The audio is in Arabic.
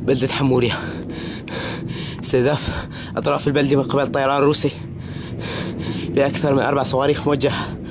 بلدة حمورية. استهداف أطراف البلدة من قبل الطيران الروسي بأكثر من 4 صواريخ موجهة